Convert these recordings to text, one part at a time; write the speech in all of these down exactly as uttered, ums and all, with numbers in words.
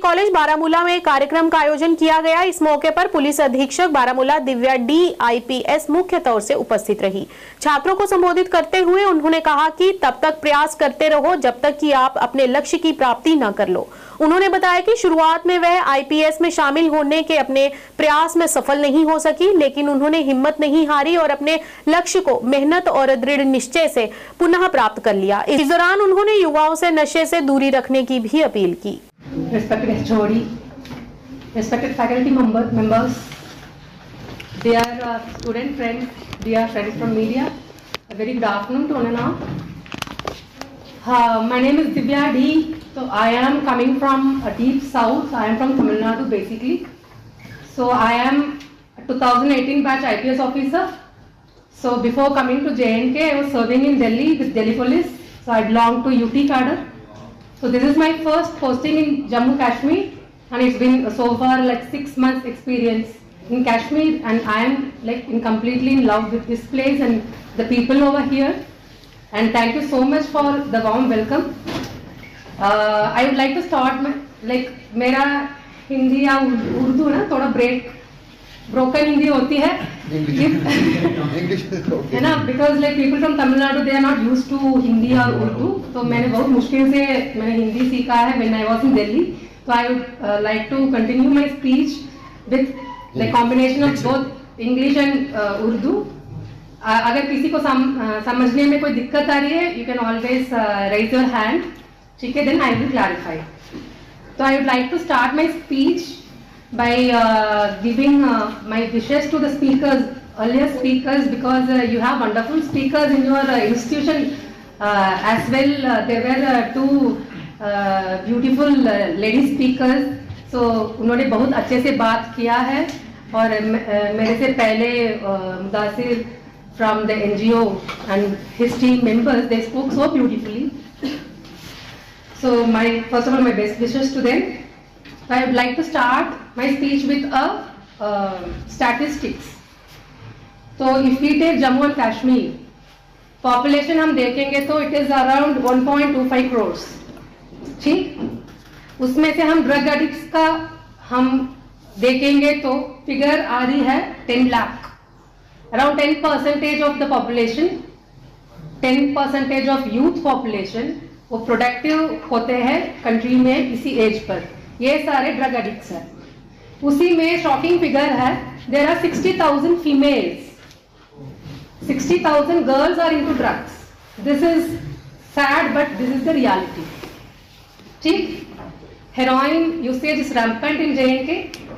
College Baramulla में कार्यक्रम का आयोजन किया गया। इस मौके पर पुलिस अधीक्षक बारामूला दिव्या डी आईपीएस मुख्य तौर से उपस्थित रही। छात्रों को संबोधित करते हुए उन्होंने कहा कि तब तक प्रयास करते रहो जब तक कि आप अपने लक्ष्य की प्राप्ति न कर लो। उन्होंने बताया कि शुरुआत में वह आईपीएस में शामिल होने के अपने प्रयास में सफल नहीं हो सकी, लेकिन उन्होंने हिम्मत नहीं हारी और अपने लक्ष्य को मेहनत और दृढ़ निश्चय से पुनः प्राप्त कर लिया। इस दौरान उन्होंने युवाओं से नशे से दूरी रखने की भी अपील की। Respected H O D, respected faculty member, members, dear uh, student friends, dear friends from media, a very good afternoon to one and all. Uh, my name is Divya D. So I am coming from a deep south. I am from Tamil Nadu basically. So I am a two thousand eighteen batch I P S officer. So before coming to J N K, I was serving in Delhi with Delhi Police. So I belong to U T cadre. So this is my first posting in Jammu Kashmir, and it's been so far like six months experience in Kashmir, and I am like in completely in love with this place and the people over here. And thank you so much for the warm welcome. Uh, I would like to start my, like मेरा हिंदी या उर्दू ना थोड़ा break broken Hindi होती है है ना, because like people from Tamil Nadu they are not used to Hindi or Urdu, तो मैंने बहुत मुश्किल से मैंने हिंदी सीखा है when I was in Delhi. So I would uh, like to continue my speech with the combination of both English and uh, Urdu. uh, अगर किसी को सम, uh, समझने में कोई दिक्कत आ रही है, you can always uh, raise your hand, ठीक है, then I will clarify. So I would like to start my speech by uh, giving uh, my wishes to the speakers, earlier speakers, because uh, you have wonderful speakers in your uh, institution uh, as well. Uh, there were uh, two uh, beautiful uh, lady speakers. So उन्होंने बहुत अच्छे से बात किया है और uh, मेरे से पहले uh, Mudasir from the N G O and his team members, they spoke so beautifully. So my first of all my best wishes to them. I would like to start my speech with a uh, statistics. So if we take Jammu and Kashmir, population हम देखेंगे तो it is around one point two five crores. ठीक? उसमें से हम drug addicts का हम देखेंगे तो figure आ रही है ten lakh. Around ten percentage of the population, ten percentage of youth population वो प्रोडक्टिव होते हैं कंट्री में इसी एज पर, ये सारे ड्रग एडिक्ट्स हैं। उसी में शॉकिंग फिगर है, there are sixty thousand females, sixty thousand girls are into drugs. This is sad but this is the reality. ठीक, heroin usage is rampant in J and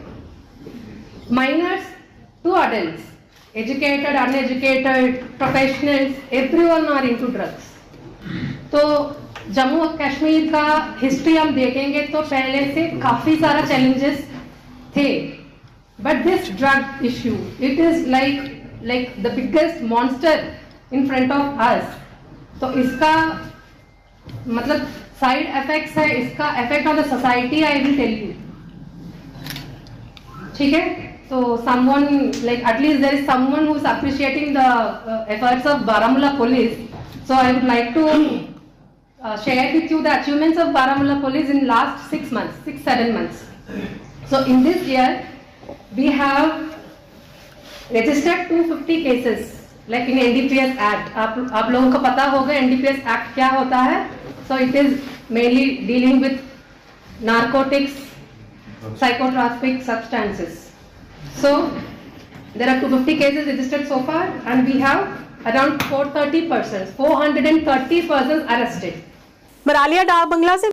K. Minors to adults, educated, uneducated, professionals, everyone are into drugs. तो जम्मू और कश्मीर का history हम देखेंगे तो पहले से काफी सारा चैलेंजेस थे, but this drug issue it is like like the biggest monster in front of us. तो इसका मतलब साइड इफेक्ट्स है, इसका effect on the society I will tell you. ठीक है, so someone like at least there is someone who is appreciating the uh, efforts of Baramulla police, so I would like to Uh, share with you the achievements of Baramulla police in last six months, six seven months. So in this year, we have registered two hundred fifty cases, like in N D P S Act. आप आप लोगों को पता होगा N D P S Act क्या होता है? So it is mainly dealing with narcotics, psychotropic substances. So there are two hundred fifty cases registered so far, and we have around four hundred thirty persons, four hundred thirty persons arrested. बरालिया डाक बंगला से